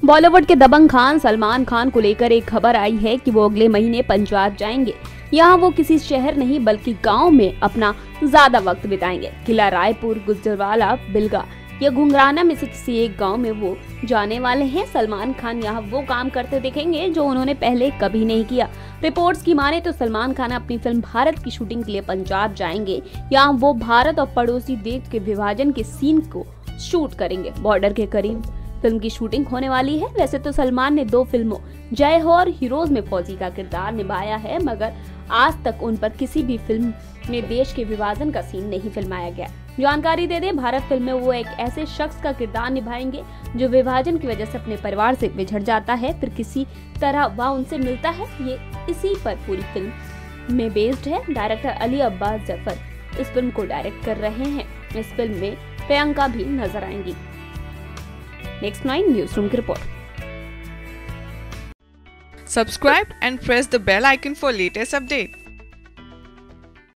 बॉलीवुड के दबंग खान सलमान खान को लेकर एक खबर आई है कि वो अगले महीने पंजाब जाएंगे। यहाँ वो किसी शहर नहीं बल्कि गांव में अपना ज्यादा वक्त बिताएंगे। किला रायपुर, गुजरवाला, बिलगा या घुंघराना में से किसी एक गांव में वो जाने वाले हैं। सलमान खान यहाँ वो काम करते दिखेंगे जो उन्होंने पहले कभी नहीं किया। रिपोर्ट्स की माने तो सलमान खान अपनी फिल्म भारत की शूटिंग के लिए पंजाब जाएंगे। यहाँ वो भारत और पड़ोसी देश के विभाजन के सीन को शूट करेंगे। बॉर्डर के करीब फिल्म की शूटिंग होने वाली है। वैसे तो सलमान ने 2 फिल्मों जय हो और हीरोज में फौजी का किरदार निभाया है, मगर आज तक उन पर किसी भी फिल्म में देश के विभाजन का सीन नहीं फिल्माया गया। जानकारी दे दें, भारत फिल्म में वो एक ऐसे शख्स का किरदार निभाएंगे जो विभाजन की वजह से अपने परिवार से बिछड़ जाता है, फिर किसी तरह वह उनसे मिलता है। ये इसी पर पूरी फिल्म में बेस्ड है। डायरेक्टर अली अब्बास जफर इस फिल्म को डायरेक्ट कर रहे हैं। इस फिल्म में प्रियंका भी नजर आएंगी। Next 9 Newsroom की report. Subscribe and press the bell icon for latest update.